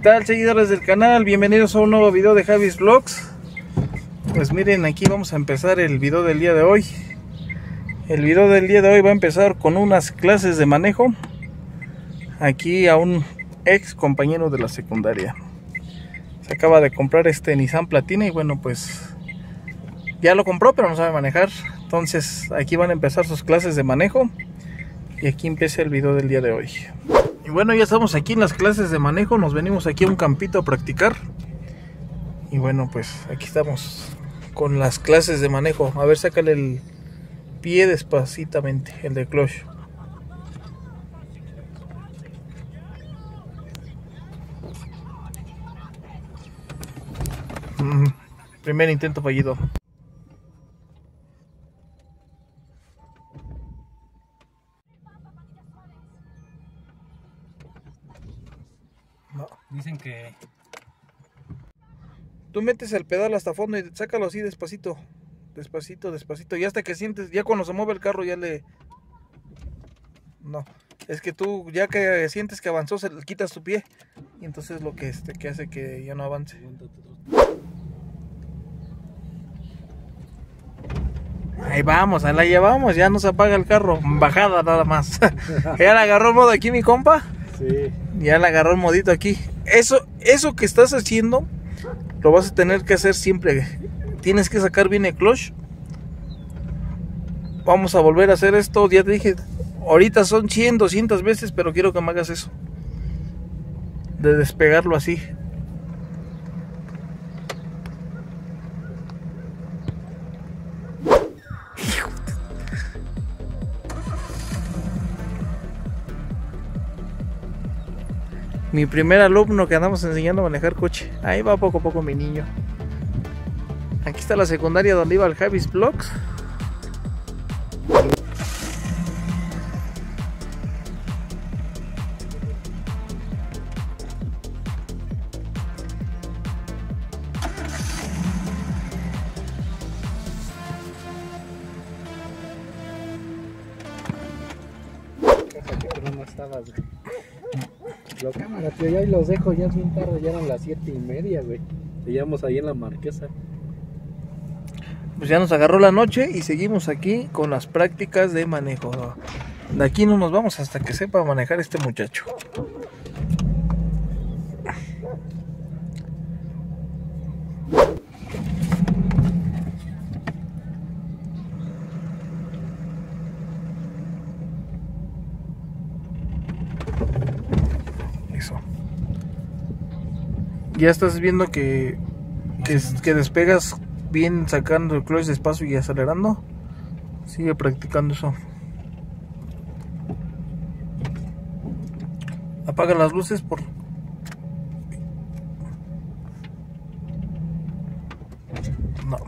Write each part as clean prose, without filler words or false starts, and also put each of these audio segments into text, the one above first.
tal, seguidores del canal? Bienvenidos a un nuevo video de Javis Vlogs. Pues miren, aquí vamos a empezar el video del día de hoy. El video del día de hoy va a empezar con unas clases de manejo aquí a un ex compañero de la secundaria. Se acaba de comprar este Nissan Platina y bueno, pues ya lo compró pero no sabe manejar. Entonces aquí van a empezar sus clases de manejo y aquí empieza el video del día de hoy. Y bueno, ya estamos aquí en las clases de manejo. Nos venimos aquí a un campito a practicar. Y bueno, pues aquí estamos con las clases de manejo. A ver, sácale el pie despacitamente, el de clutch. Primer intento fallido. No. Dicen que Tú metes el pedal hasta fondo y sácalo así despacito. Despacito, despacito. Y hasta que sientes, ya cuando se mueve el carro ya le... No, es que tú ya que sientes que avanzó, se le quitas tu pie. Y entonces lo que que hace que ya no avance. Ahí vamos, ahí la llevamos, ya no se apaga el carro. Bajada nada más. Ya le agarró el modo aquí mi compa. sí. Ya le agarró el modito aquí. Eso que estás haciendo lo vas a tener que hacer siempre. Tienes que sacar bien el clutch. Vamos a volver a hacer esto. Ya te dije, ahorita son 100, 200 veces, pero quiero que me hagas eso. De despegarlo así. Mi primer alumno que andamos enseñando a manejar coche. Ahí va poco a poco mi niño. Aquí está la secundaria donde iba el Javis Vlogs. Que no estabas, güey. Lo cámara, tío, ya ahí los dejo, ya es bien tarde, ya eran las 7:30, güey. Seguíamos ahí en la Marquesa. Pues ya nos agarró la noche y seguimos aquí con las prácticas de manejo. De aquí no nos vamos hasta que sepa manejar este muchacho. Eso. Ya estás viendo que despegas bien sacando el clutch despacio y acelerando. Sigue practicando eso. Apaga las luces por... No.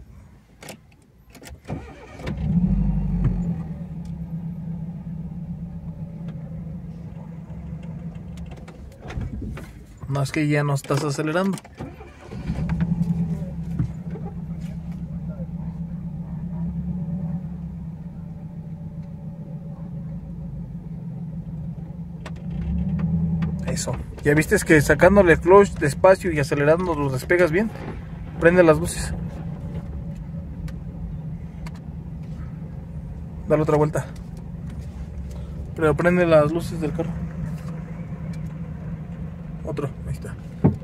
No, es que ya no estás acelerando. Eso. ¿Ya viste que sacándole el clutch despacio y acelerando los despegas bien? Prende las luces. Dale otra vuelta. Pero prende las luces del carro. Otro, ahí está.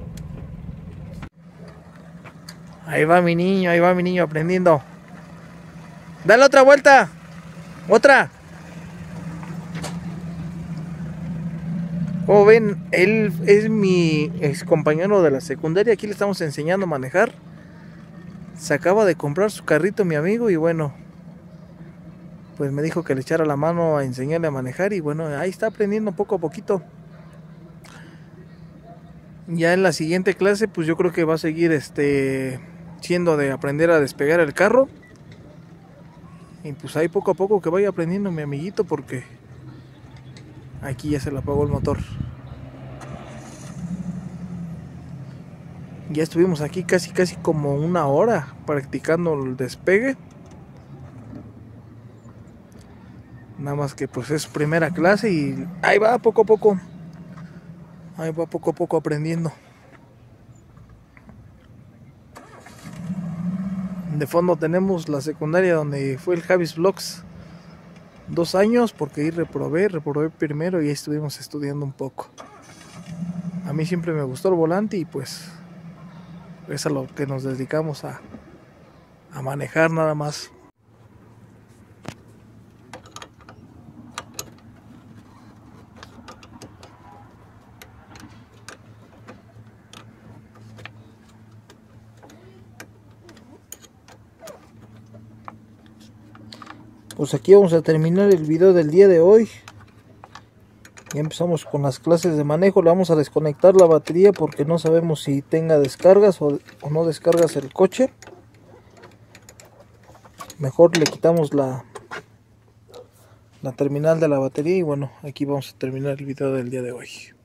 Ahí va mi niño aprendiendo. Dale otra vuelta. Otra. Como ven, él es mi ex compañero de la secundaria. Aquí le estamos enseñando a manejar. Se acaba de comprar su carrito mi amigo y bueno, pues me dijo que le echara la mano a enseñarle a manejar y bueno, ahí está aprendiendo poco a poquito. Ya en la siguiente clase pues yo creo que va a seguir siendo de aprender a despegar el carro. Y pues ahí poco a poco que vaya aprendiendo mi amiguito porque aquí ya se le apagó el motor. Ya estuvimos aquí casi como una hora practicando el despegue. Nada más que pues es primera clase y ahí va poco a poco. Ahí va poco a poco aprendiendo. De fondo tenemos la secundaria donde fue el Javis Vlogs 2 años, porque ahí reprobé primero y ahí estuvimos estudiando un poco. A mí siempre me gustó el volante y pues es a lo que nos dedicamos a manejar nada más. Pues aquí vamos a terminar el video del día de hoy. Ya empezamos con las clases de manejo. Le vamos a desconectar la batería porque no sabemos si tenga descargas o no descargas el coche. Mejor le quitamos la terminal de la batería y bueno, aquí vamos a terminar el video del día de hoy.